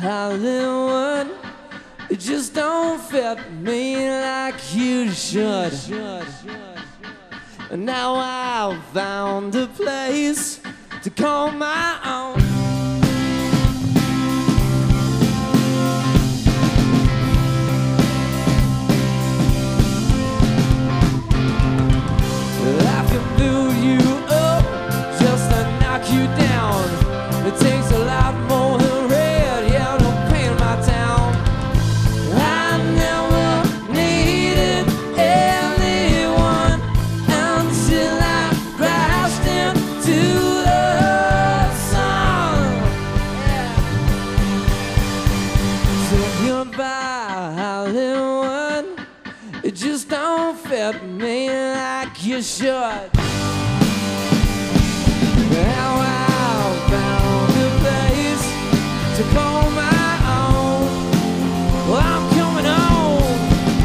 Hollywood, it just don't fit me like you should. And now I've found a place to call my own. I can build you up just to knock you down. It takes a lot more than red, yellow paint in my town. I never needed anyone until I crashed into the sun. So goodbye, Hollywood, it just don't fit me like you should. Now I found a place to call my own. Well, I'm coming home.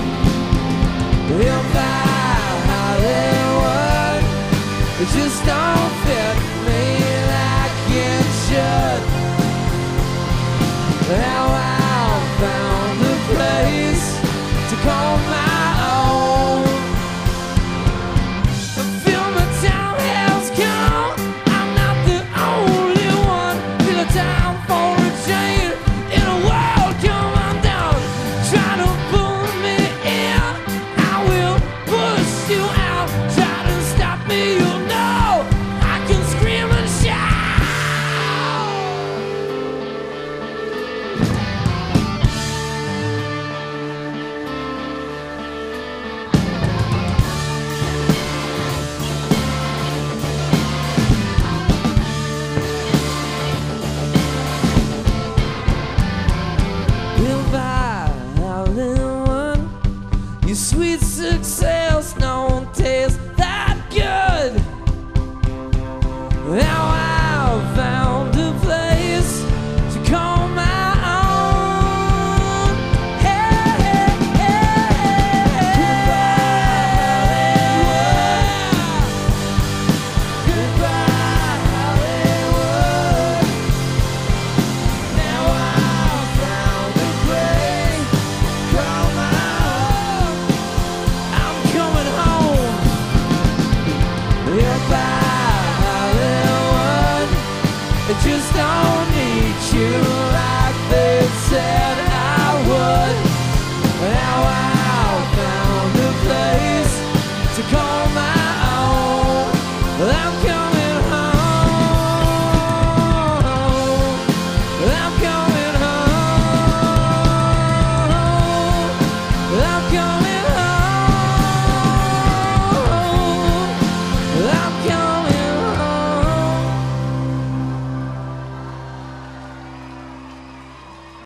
Goodbye, Hollywood, it just don't fit me like it should. Now I found